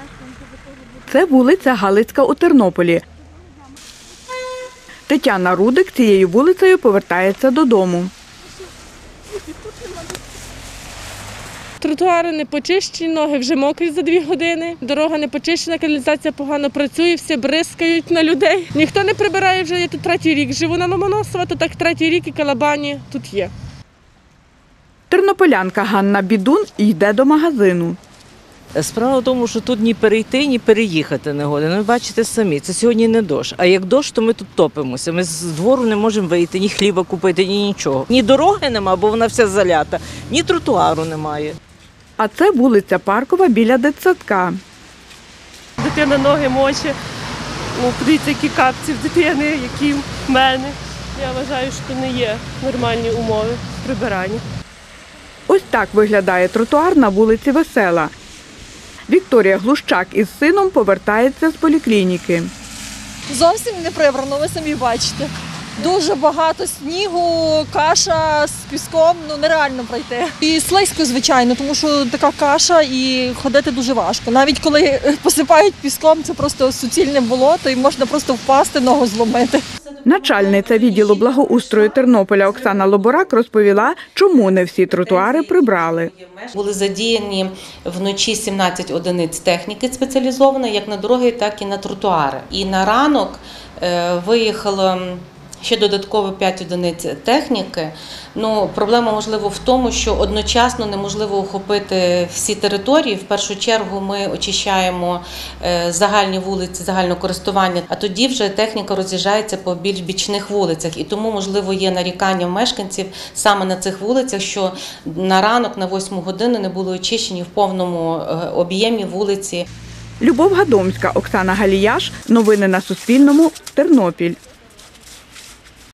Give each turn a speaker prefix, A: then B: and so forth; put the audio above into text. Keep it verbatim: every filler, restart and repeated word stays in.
A: Це вулиця Галицька у Тернополі. Тетяна Рудик цією вулицею повертається додому.
B: Тротуари не почищені, ноги вже мокрі за дві години, дорога не почищена, каналізація погано працює, всі бризкають на людей. Ніхто не прибирає вже, я тут третій рік живу на Ломоносова, то так третій рік і калабані тут є.
A: Тернополянка Ганна Бідун йде до магазину.
C: Справа в тому, що тут ні перейти, ні переїхати не годен. Ви бачите самі, це сьогодні не дощ. А як дощ, то ми тут топимося. Ми з двору не можемо вийти, ні хліба купити, ні нічого. Ні дороги нема, бо вона вся залята, ні тротуару немає.
A: А це вулиця Паркова біля дитсадка.
B: Дитина ноги моче, ну, подивіться, які капці в дитини, які в мене. Я вважаю, що це не є нормальні умови прибирання.
A: Ось так виглядає тротуар на вулиці Весела. Вікторія Глущак із сином повертається з поліклініки.
D: Зовсім не прибрано, ви самі бачите. Дуже багато снігу, каша з піском, ну нереально пройти. І слизько, звичайно, тому що така каша і ходити дуже важко. Навіть коли посипають піском, це просто суцільне болото і можна просто впасти, ногу зломити.
A: Начальниця відділу благоустрою Тернополя Оксана Лоборак розповіла, чому не всі тротуари прибрали.
E: Були задіяні вночі сімнадцять одиниць техніки спеціалізованої, як на дороги, так і на тротуари. І на ранок виїхало ще додатково п'ять одиниць техніки. Ну, проблема, можливо, в тому, що одночасно неможливо охопити всі території. В першу чергу ми очищаємо загальні вулиці загального користування, а тоді вже техніка роз'їжджається по більш бічних вулицях. І тому, можливо, є нарікання мешканців саме на цих вулицях, що на ранок, на восьму годину не були очищені в повному об'ємі вулиці.
A: Любов Гадомська, Оксана Галіяш. Новини на Суспільному. Тернопіль.